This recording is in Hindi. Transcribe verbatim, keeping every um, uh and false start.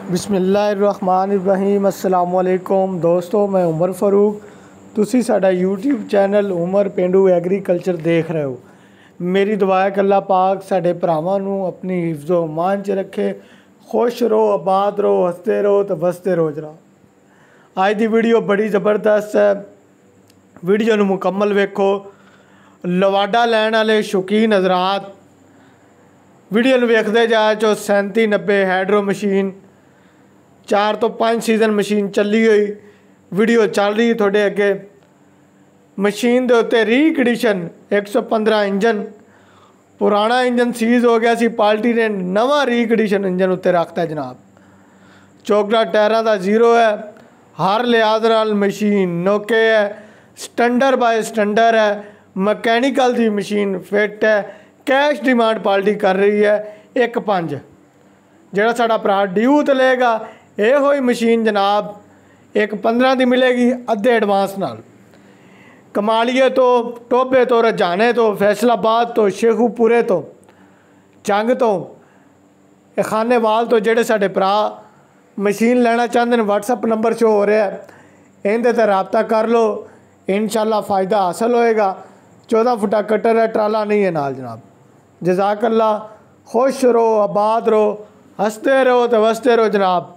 बिस्मिल्लाहिर्रहमानिर्रहीम। अस्सलाम वालेकुम दोस्तों, मैं उमर फ़ारूक। तुसी साडा यूट्यूब चैनल उमर पेंडू एग्रीकल्चर देख रहे हो। मेरी दुआ है कि अल्लाह पाक साडे भरावां नूं अपनी हिफ्ज़ो अमान च रखे। खुश रहो, आबाद रहो, हसते रहो तो वसते रहो जनाब। अज दी वीडियो बड़ी ज़बरदस्त है, वीडियो नूं मुकम्मल वेखो। लवाडा लैण वाले शौकीन हज़रात वीडियो नूं वेखदे जाए। चो सैंती नब्बे हाइड्रो मशीन चार तो पाँच सीजन मशीन चली हुई वीडियो चल रही थोड़े अगे। मशीन के उत्ते री कंडीशन एक सौ पंद्रह इंजन, पुराना इंजन सीज हो गया सी, पार्टी ने नवा री कंडीशन इंजन उत्ते रखता जनाब। चौकड़ा टायरों का जीरो है, हर लिहाज नाल मशीन नोके है, स्टैंडर बाय स्टैंडर है, मकैनिकल की मशीन फिट है। कैश डिमांड पार्टी कर रही है एक पंज। जोड़ा साडा भरा ड्यू तो लेगा ये ही मशीन जनाब एक पंद्रह की मिलेगी अद्धे एडवांस नाल। कमालिए तो, टोबे तो, रजाने तो, फैसलाबाद तो, शेखूपुरे तो, जंग तो, खानेवाल तो जेडे साडे भरा मशीन लेना चाहते हैं व्हाट्सअप नंबर शो हो रहा है, इनके ते रबता कर लो, इंशाल्लाह फ़ायदा हासिल होएगा। चौदह फुटा कटर है, ट्राला नहीं है नाल जनाब। जज़ाकल्लाह। खुश रहो, आबाद रहो, हंसते रहो तो वसते रहो जनाब।